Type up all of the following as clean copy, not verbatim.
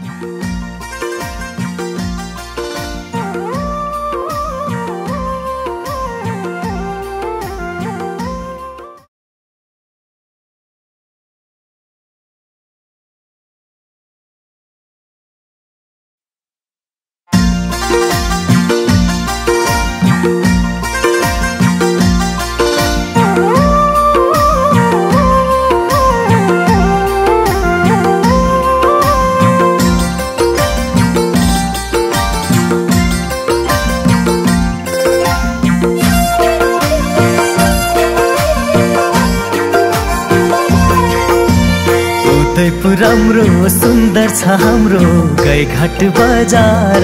उदयपुर राम्रो सुन्दर छ हाम्रो गाईघाट बजार।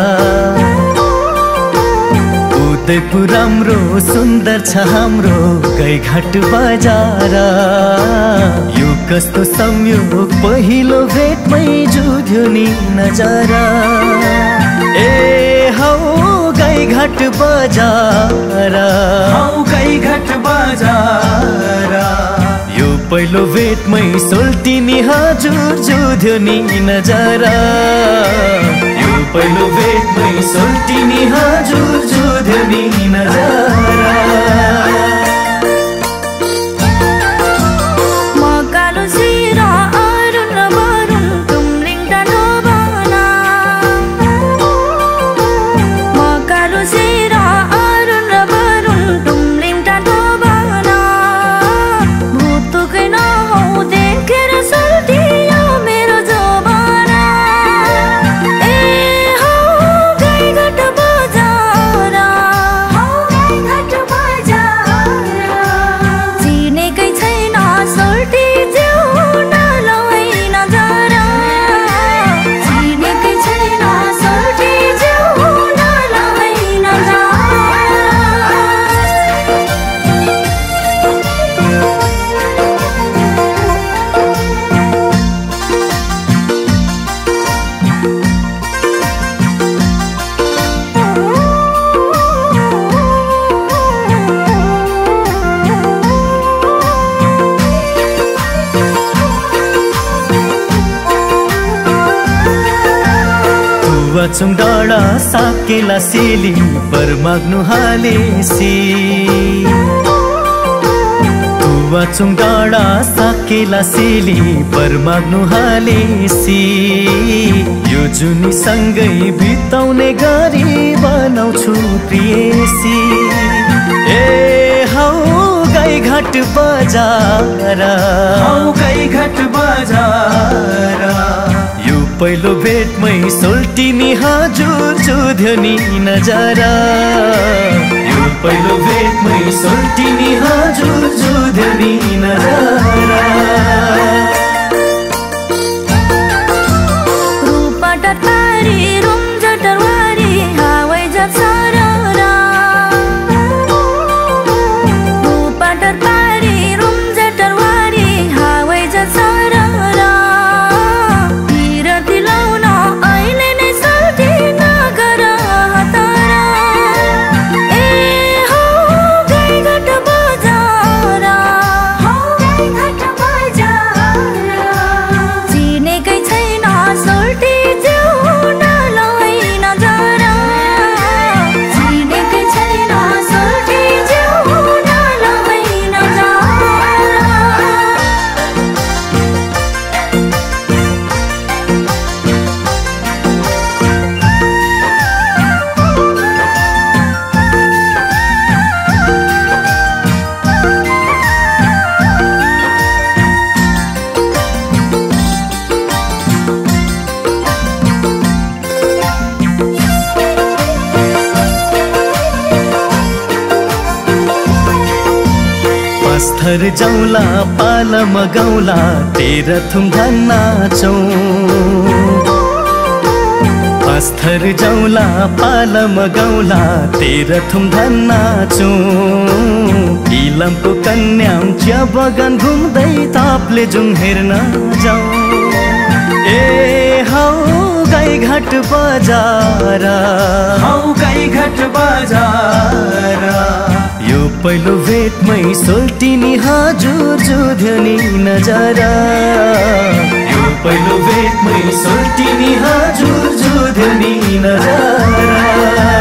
उदयपुर राम्रो सुन्दर छ हाम्रो गाईघाट बजार। यो कस्तो संयोग पहिलो भेटमै जुध्यो नि नजारा। ए हौ गाईघाट बजार, हौ गाईघाट बजार। यो पहिलो भेटमै सोल्टिनी हजुर जुध्यो नि नजारा। यो पहिलो भेटमै सोल्टिनी हजुर जुध्यो नि नजारा। चुङ डाँडा साकेला सेली पर माग्नु हालेसी। चुङ डाँडा साकेला सेली पर माग्नु हालेसी। यो जुनी सँगै बिताउने गरी बनाउँछु प्रियसी। ए हौ गाईघाट बजार, हौ गाईघाट बजार। यो पहिलो भेटमै सोल्टिनी हजुर जुध्यो नि नजारा। यो पहिलो भेटमै सोल्टिनी हजुर जुध्यो नि नजारा। पास्थर जाउँला पालम गाउँला तेह्रथुम धान नाचौँ। पास्थर जाउँला पालम गाउँला तेह्रथुम धान नाचौँ। इलामको कन्याम चिया बगान घुम्दै तापले जुङ हेर्न जाउँ। ए हौ गाईघाट बजार, हौ गाईघाट बजार। यो पहिलो भेटमै सोल्टिनी हजुर जुध्यो नि नजारा। यो पहिलो भेटमै सोल्टिनी नजारा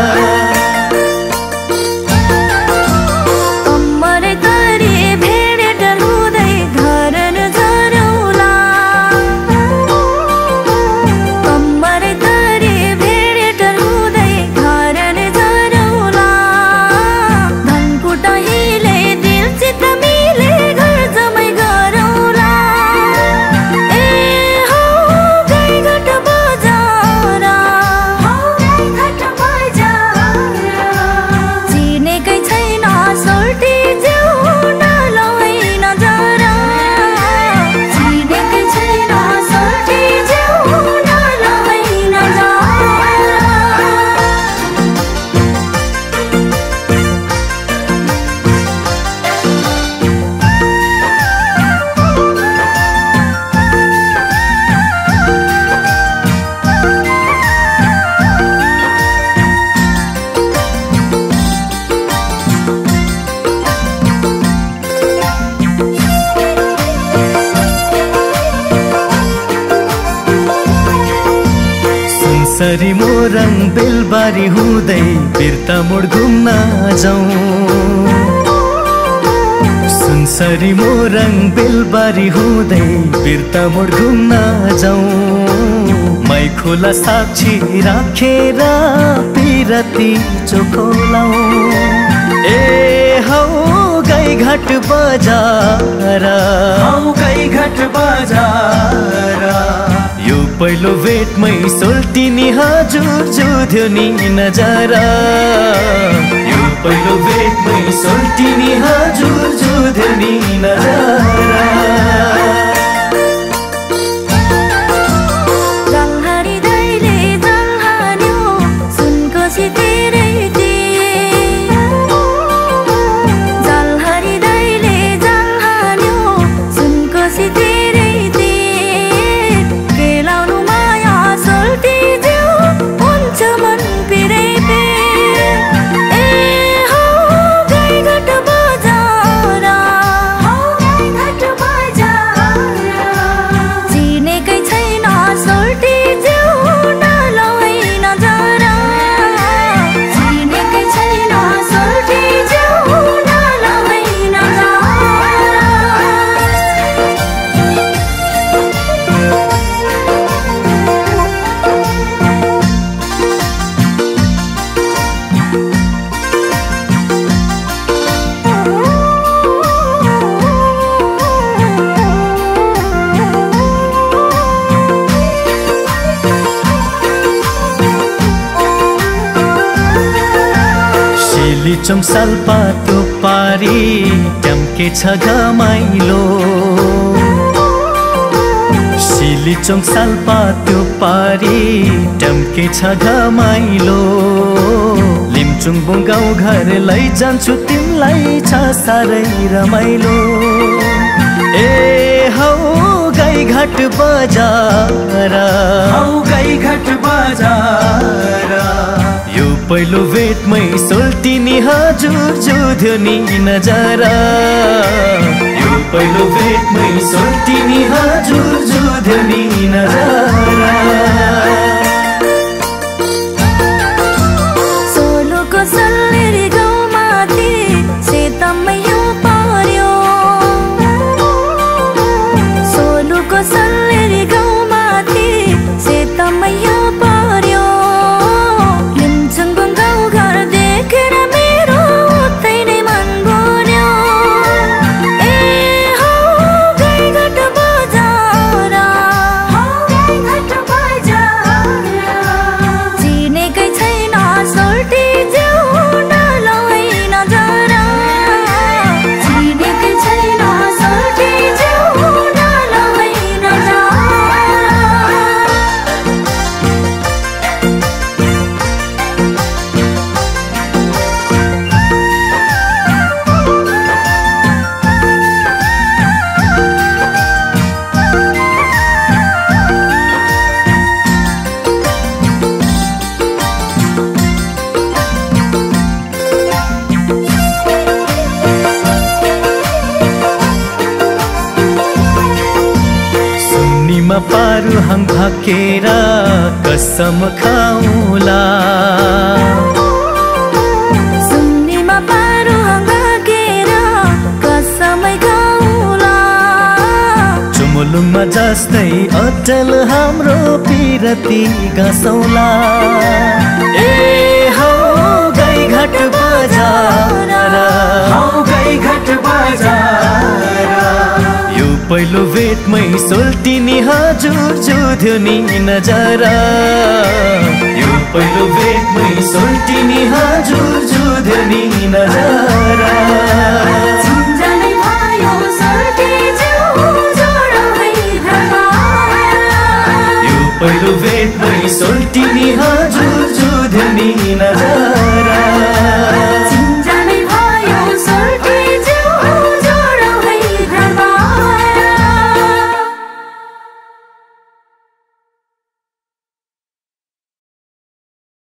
सरी मोरङ बेलबारी हुँदै बिर्ता मोड घुम्न जाउँ सुनसरी मोरङ बेलबारी हुँदै बिर्ता मोड घुम्न जाउँ मै खोला साक्षी राखेर पिरती चोखोलाउँ ए हौ गाईघाट बजार हौ गाईघाट बजार यो पहिलो भेटमै सोल्टिनी हजुर जुध्यो नि नजारा यो पहिलो भेटमै सोल्टिनी हजुर जुध्यो नि नजारा लिचोङ साल्पा त्यो पारी ट्याम्के छ घमाइलो सिलिचोङ साल्पा त्यो पारी ट्याम्के छ घमाइलो लिम्चुङ गाउँ घर लैजान्छु तिमीलाई छ साह्रै रमाइलो ए हौ गाईघाट बजार हौ गाईघाट बजार यो पहिलो भेटमै सोल्टिनी हजुर जुध्यो नि नजारा यो पहिलो भेटमै सोल्टिनी हजुर जुध्यो नि नजारा सोलुको सल्लेरी गाउँमाथि सेतमै यो पर्यो सोलुको सल्लेरी गाउँमाथि सेतमै यो पर्यो रुहाङ भाकेर कसम खाउला सुन्नीमा पारुहाङ भाकेर कसमै खाउला चुमुलुङमा जस्तै अचल हाम्रो पिरती गसौला ए हौ गाईघाट बजार हौ गाईघाट बजार यो पहिलो भेटमै सोल्टिनी हजुर जुध्यो नि नजरा यो पहिलो भेटमै सोल्टिनी हजुर जुध्यो नि नजरा चिन्जनै भयो सोल्टी जिउ जोडमै यो पहिलो भेटमै सोल्टिनी हजुर जुध्यो नि नजरा